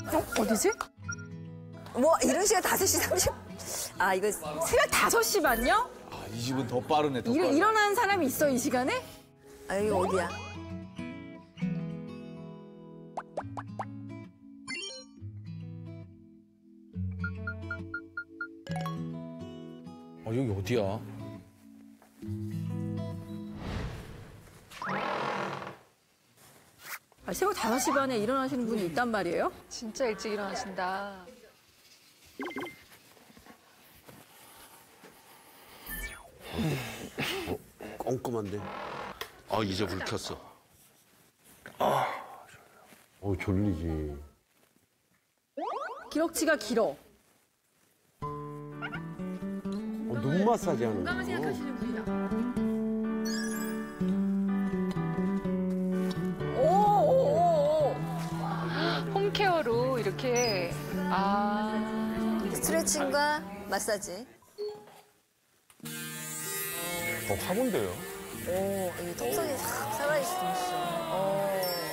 어디지? 뭐 이런 시간 5시 30. 아 이거 새벽 5시 반요? 아, 이 집은 더 빠르네, 더 빠르네. 일어나는 사람이 있어, 이 시간에? 아 여기 어디야? 여기 어디야? 새벽 5시 반에 일어나시는 분이 있단 말이에요? 진짜 일찍 일어나신다. 꼼꼼한데. 아, 이제 불 켰어. 졸리지. 기럭지가 길어. 눈 마사지 하는 거. 건강을 생각하시는 분이다. 오. 홈케어로 이렇게 스트레칭과 마사지. 화분데요? 이 턱선이 싹 살아있어.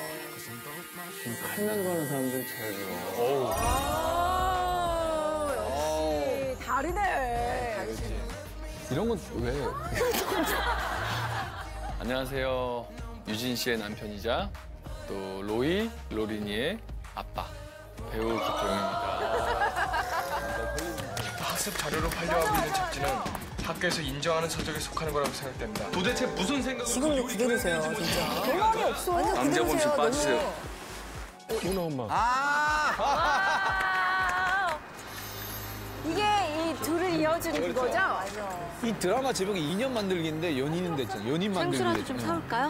칼날 가는 사람들 제일 좋아. 역시 다르네. 이런 건 왜? 안녕하세요. 유진 씨의 남편이자 또 로린이의 아빠 배우 김도영입니다. 학습 자료로 팔려하고 있는 잡지는 학교에서 인정하는 서적에 속하는 거라고 생각됩니다. 도대체 무슨 생각으로 지금도 그대로세요, 진짜. 경험이 없어. 완전 남자범 씨 그대로세요, 빠지세요. 너무. 누나 엄마. 이게 이 둘을 이어주는 그거죠? 맞아. 이 드라마 제목이 인연 만들기인데 연인은 됐잖아. 연인 만들기. 향수라도 좀 사올까요?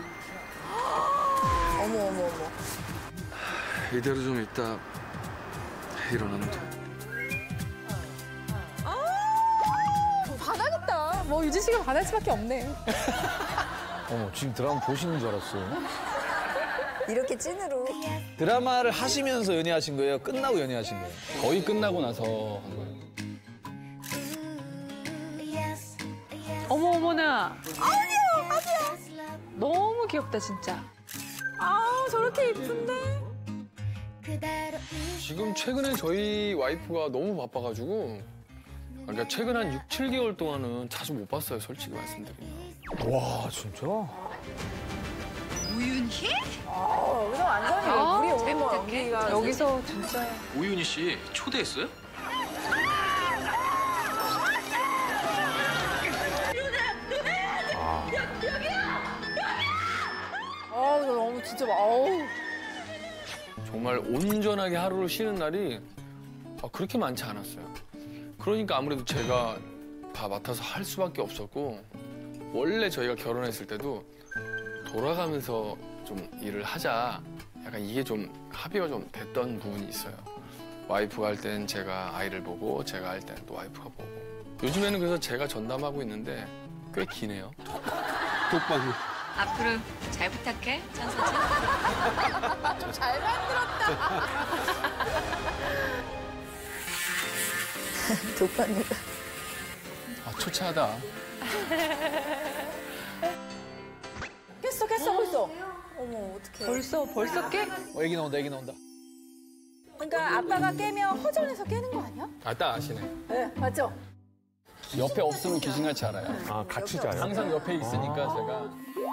어머. 이대로 좀 있다 일어나면 돼. 반하겠다. 뭐 유진 씨가 반할 수밖에 없네. 지금 드라마 보시는 줄 알았어요. 이렇게 찐으로. 드라마를 하시면서 연애하신 거예요? 끝나고 연애하신 거예요? 거의 끝나고 나서 한 거예요. 어머나. 아니야. 너무 귀엽다 진짜. 저렇게 이쁜데? 지금 최근에 저희 와이프가 너무 바빠가지고 그러니까 최근 한 6, 7개월 동안은 자주 못 봤어요, 솔직히 말씀드리면. 와, 진짜? 여기서 완전히 우리 오는 거 여기가 여기서 진짜. 우윤희 씨 초대했어요? 나 너무 진짜 어우. 정말 온전하게 하루를 쉬는 날이 그렇게 많지 않았어요. 그러니까 아무래도 제가 다 맡아서 할 수밖에 없었고 원래 저희가 결혼했을 때도 돌아가면서 좀 일을 하자 약간 이게 좀 합의가 좀 됐던 부분이 있어요. 와이프가 할 땐 제가 아이를 보고 제가 할 땐 또 와이프가 보고 요즘에는 그래서 제가 전담하고 있는데 꽤 기네요. 독방이. 앞으로 잘 부탁해, 천사지. 잘 만들었다. 독반이가. 초췌하다. 깼어 벌써. 어머 어떡해. 벌써 깨? 애기 나온다. 그러니까 아빠가 깨면 허전해서 깨는 거 아니야? 딱 아시네. 네, 맞죠? 옆에 없으면 귀신같이 알아요. 같이 자요? 항상 옆에 있으니까 제가.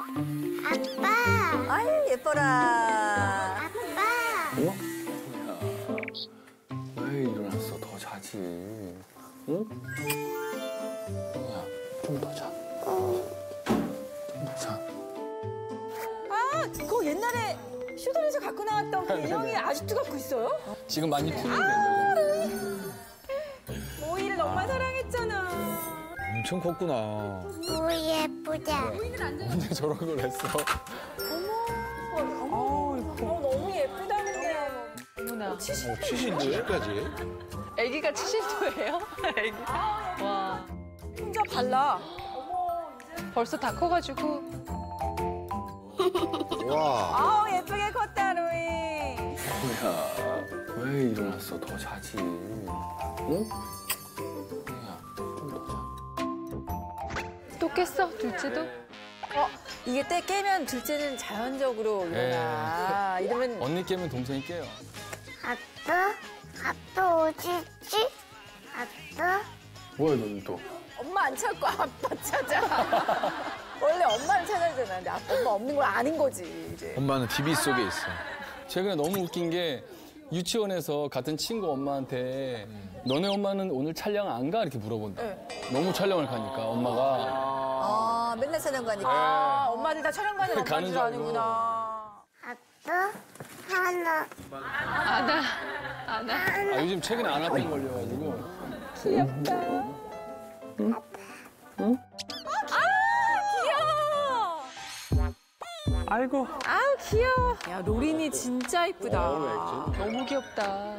아유 예뻐라. 왜 일어났어? 더 자지. 응? 야, 좀 더 자. 좀 더 자. 그거 옛날에 슈돌에서 갖고 나왔던 그 인형이 아직도 갖고 있어요? 지금 많이 튀는데. 모이를 너무 사랑했잖아. 엄청 컸구나. 예쁘다. 언제 저런 걸 했어? 너무 예쁘다는데. 어머나. 70까지? 아기가 70도예요? 아기. 와. 혼자 발라. 벌써 다 커가지고. 와. 예쁘게 컸다, 로이. 뭐야, 왜 일어났어? 더 자지. 응? 야, 좀 더 자. 또 깼어? 둘째도? 이게 때 깨면 둘째는 자연적으로 일어나. 이러면 언니 깨면 동생이 깨요. 아빠? 어디지? 아빠? 뭐야 너는 또? 엄마 안 찾고 아빠 찾아. 원래 엄마를 찾아야 되나? 근데 엄마 없는 걸 아는 거지, 이제. 엄마는 TV 속에 있어. 최근에 너무 웃긴 게 유치원에서 같은 친구 엄마한테 너네 엄마는 오늘 촬영 안 가? 이렇게 물어본다. 너무 촬영을 가니까 엄마가 아, 맨날 촬영 가니까. 아, 엄마들 다 촬영 가는 엄마인 가는 줄 줄 알고. 아는구나. 아빠? 하나. 아, 요즘 최근에 안아병 걸려가지고 귀엽다. 아이고. 아우, 귀여워. 야, 노린이 진짜 이쁘다. 너무 귀엽다.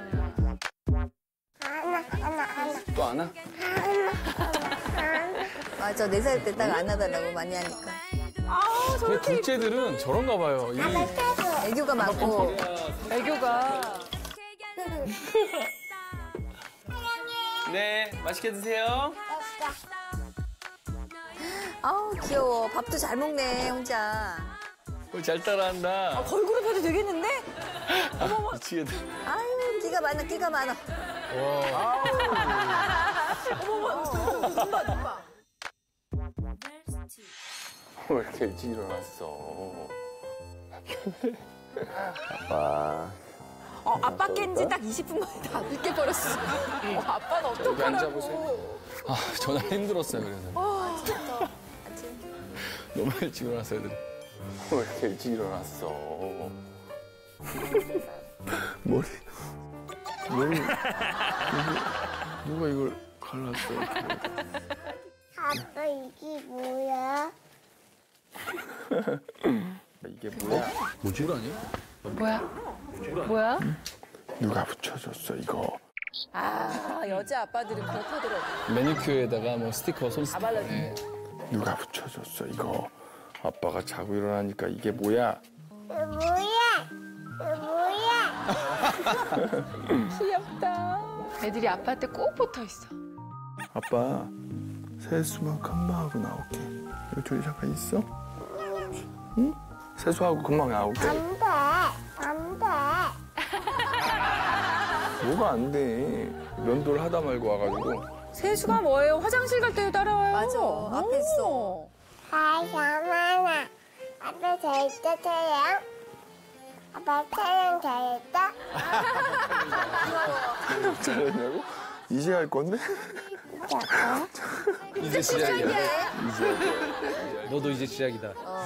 또 안아? 맞아, 4살 때 딱 안 하더라고, 많이 하니까. 아우, 근데 저렇게 둘째들은 저런가 봐요. 애교가 많고. 애교가. 네, 맛있게 드세요. 아우, 귀여워. 밥도 잘 먹네, 혼자. 잘 따라한다. 걸그룹 해도 되겠는데? 미치겠다. 아유, 끼가 많아, 끼가 많아. 왜 이렇게 일찍 일어났어? 아빠 깬 지 딱 20분 만에 다 늦게 버렸어. 아빠는 여기 어떡하라고. 앉아보세요. 아, 전날 힘들었어요, 그래서. 너무 일찍 일어났어요, 애들이. 왜 이렇게 일찍 일어났어? 머리 누가 이걸 갈랐어? 아빠 이게 뭐야? 이게 뭐야? 뭐야? 뭐야? 누가 붙여줬어 이거? 아, 여자 아빠들은 그렇다더라고. 매니큐어에다가 뭐 스티커, 손 스티커. 발라주고. 네. 누가 붙여줬어 이거? 아빠가 자고 일어나니까 이게 뭐야? 이거 뭐야? 이거 뭐야? 귀엽다. 애들이 아빠한테 꼭 붙어 있어. 아빠 세수만 금방 하고 나올게. 여기 둘이 잠깐 있어? 응? 세수하고 금방 나올게. 안 돼. 안 돼. 뭐가 안 돼? 면도를 하다 말고 와가지고. 세수가 뭐예요? 화장실 갈 때도 따라와요. 맞아, 앞에 있어. 오. 하야마나. 아빠 잘했다, 태양. 아빠 태양 잘했다. 잘했냐고? 이제 할 건데? 이제 시작이야. 너도 이제 시작이다.